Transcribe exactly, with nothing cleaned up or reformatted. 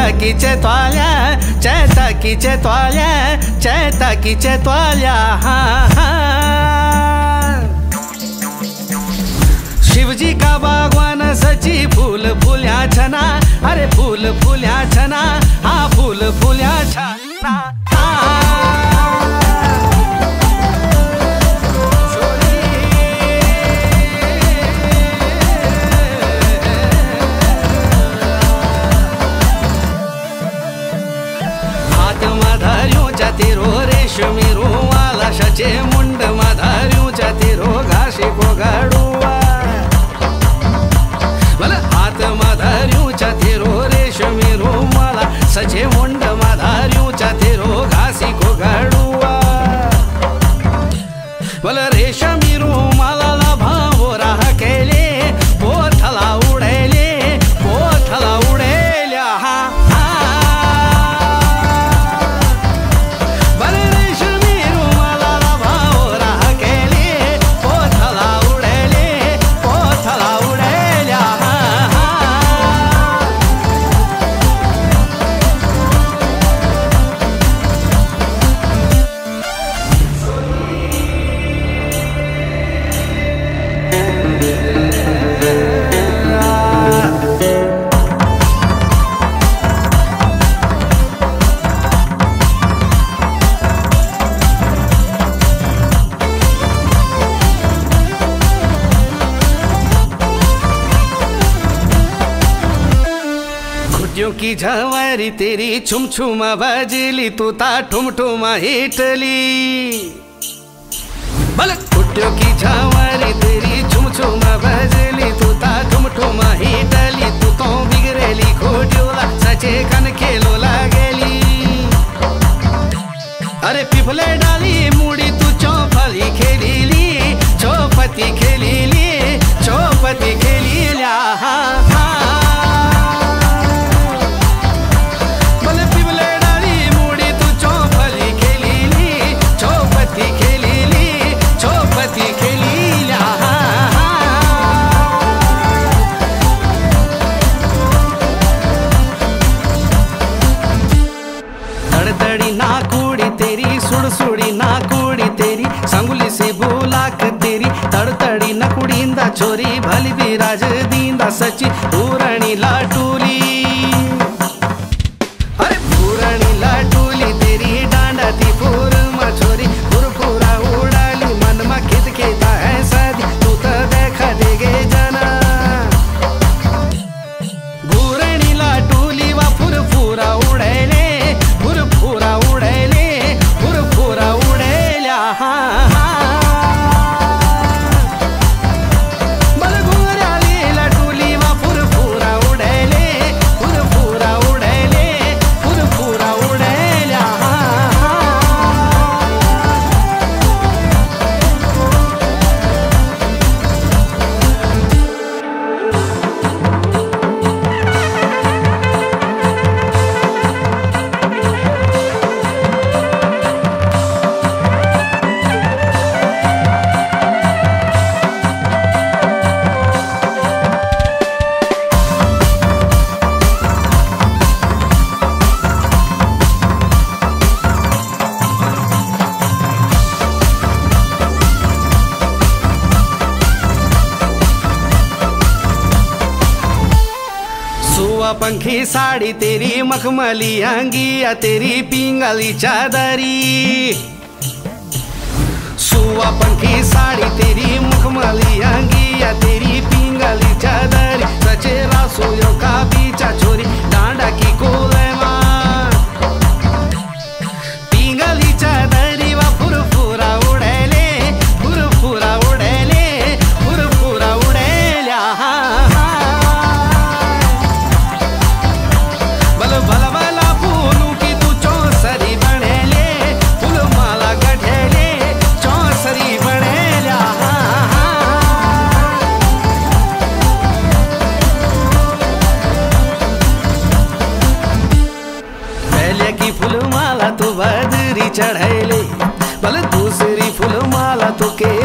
चैताकीचे त्वाल्या, चैताकीचे त्वाल्या, चैताकीचे त्वाल्या। हाँ हाँ शिवजी का बागवान सची फूल फूल्या छना, अरे फूल फूल्या छना, हाँ फूल फूल्या छना। तेरो रेशमी रुमाला शचे मुंड माधार्यू तेरो घाशी को गाडुआ, भले हाथ माधार्यू तेरो रेशमी रुमाला सचे मुंड माधार्यू तेरो घासी को गाडुआ, भले रेशमी रुमाला भावो राह केले पोथला उडेले, पोथला उडेल्या। हा की झवारी तेरी छुम छुमा बजली, तू ता ठुम ठुमा हिटली, भले खुट्टियों की झवारी तेरी छुम छुमा बजली, तू ता ठुम ठुमा हिटली, तू तो बिगरेली खोट्योला सचे कन खेलो लागेली, अरे पिफले डाली मुड़ी तू चौफली खेलीली, चौपती खेलीली, चौपती खेलील्या। तड़तड़ी नाकुड़ी तेरी, सुड़सुड़ी नाकुड़ी तेरी, संगुली से बुलाक तेरी, तड़तड़ी नकुड़ींदा छोरी भली बिराज दींदा सची पूरणी लाटूली, अरे पूरणी लाटूली तेरी डांडा थी पूर छोरी पुरपुरा उड़ाली, मन में खिद खेता है सदी तू तो देखा देगे जना, पूरणी लाटूली वा फुरफुरा उड़ेले, फुरफुरा उड़ेले, फुरफुरा उड़ेल्या। बलगुराली लाटूली वा फुरफुरा उड़ेले, फुरफुरा उड़ेले, फुरफुरा उड़ेल्या। सुआ पंखी साड़ी तेरी, मखमली अंगिया तेरी, पिंगली चादरी, सुआ पंखी साड़ी तेरी, मखमली अंगिया तेरी, पिंगली चादरी, सचेरा सोयो का पीछा छोरी डांडा की कोलेमा, पिंगली चादरी वा फुरफुरा उड़ेले, फुरफुरा उड़ेले, फुरफुरा उड़ेल्या। भला भला फूलों की तू चौसरी बनेले, फूल माला गढ़ेले, चौसरी बनेल्या। पहले की फूल माला तू बदरी चढ़ेले, भले दूसरी फूल माला तू के